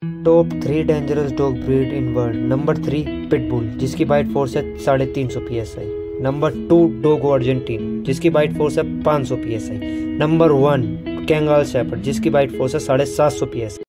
Top 3 dangerous dog breed in world. Number 3 pitbull, जिसकी bite force है 350 psi। Number 2 Dogo Argentine, जिसकी bite force है 500 psi। Number 1 Kangal shepherd, जिसकी bite force है 750 psi।